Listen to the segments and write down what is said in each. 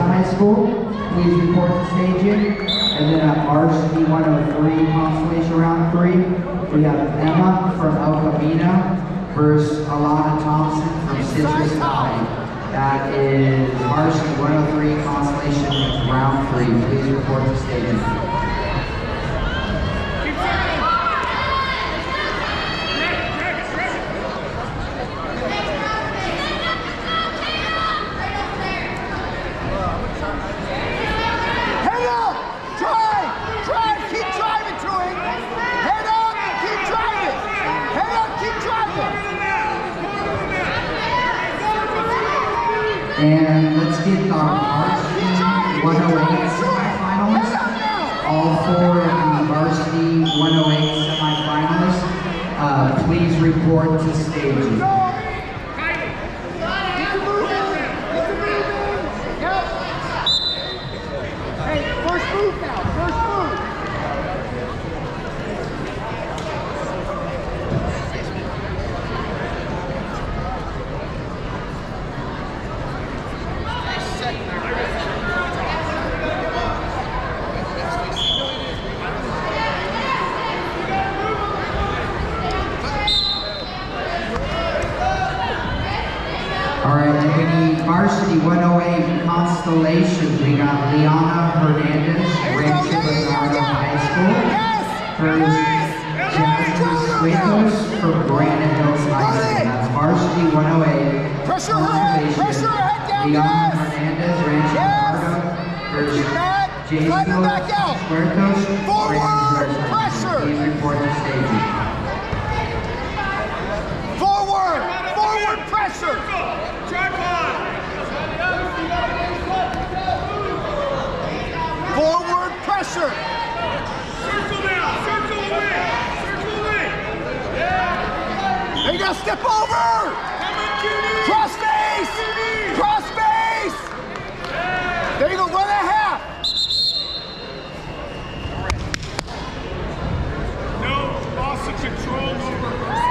High School, please report to staging. And then at varsity 103 Constellation Round 3, we have Emma from El Camino versus Alana Thompson from Citrus Valley. That is varsity 103 Constellation Round 3. Please report to staging. And let's get our varsity 108 semifinals. All four of the varsity 108 semifinalists, please report to staging. Hey, first move now, first move. Alright, and we need varsity 108 Constellations. We got Liana Hernandez, Rancho Bernardo High School. First, Jasmine Suetos from Granite Hills High School. That's varsity 108 Constellations. Liana Hernandez, Rancho Bernardo. First, Jason Suetos, Granite Hills High School. Please report to staging. Forward pressure! Tripod! Forward pressure! Circle now! Circle away! Circle away! Yeah! There you go! Step over! Cross face! Cross face! There you go! Run a half! No loss of control over.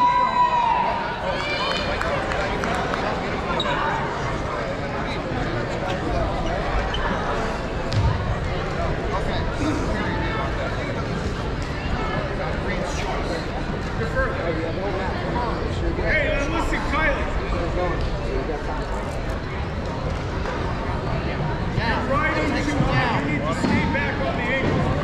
Hey, listen, Kylie. You're right into one. You need to stay back on the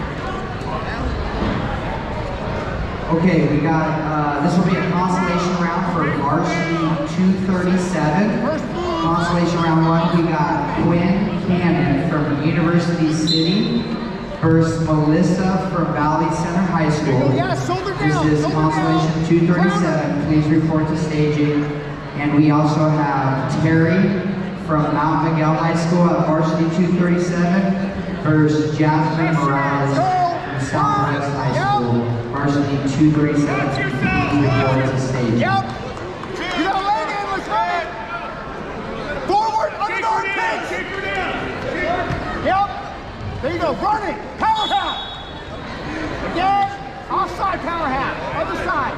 ankle. Okay, we got, this will be a constellation round for varsity 237. Constellation round 1, we got Quinn Cannon from University City versus Melissa from Valley Center High School. This is constellation 237. Please report to staging. And we also have Terry from Mount Miguel High School at varsity 237 versus Jasmine Morales from Southwest High School, varsity 237. Please report to staging. Yep. You gotta lay in, let's go. Forward, under the armpits. Yep. There you go, running, power half. Again, offside power half, other side.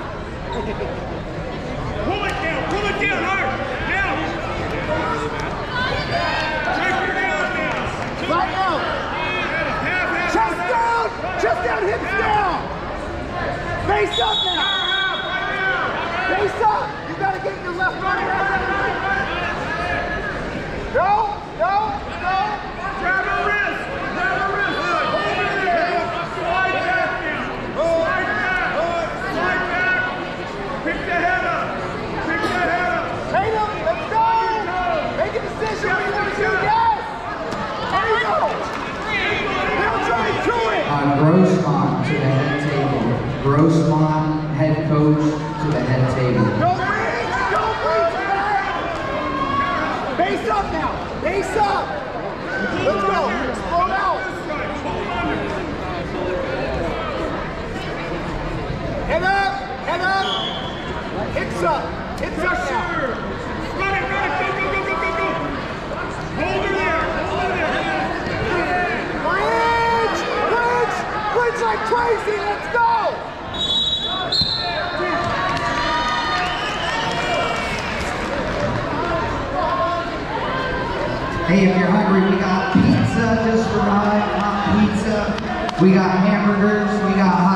Pull it down hard, now. Take her down now. Right out. Chest down, hips down. Face up now. Face up. You gotta get your left arm. No. Grab her wrist. Hold it there. Slide back now. Slide back. Pick the head up. Tatum, let's go. Make a decision. What do you want to do? Yes. There you go. Now try to it. Grossmont to the head table. Grossmont, head coach, to the head table. Don't reach back. Face up now. Face up. Let's go. Explode out. Head up. Hips up. Hips up now. Run it. Go. Hold her there. Bridge like crazy. Let's go. Hey, Hey, if you're hungry, we got pizza just arrived, hot pizza. We got hamburgers, we got hot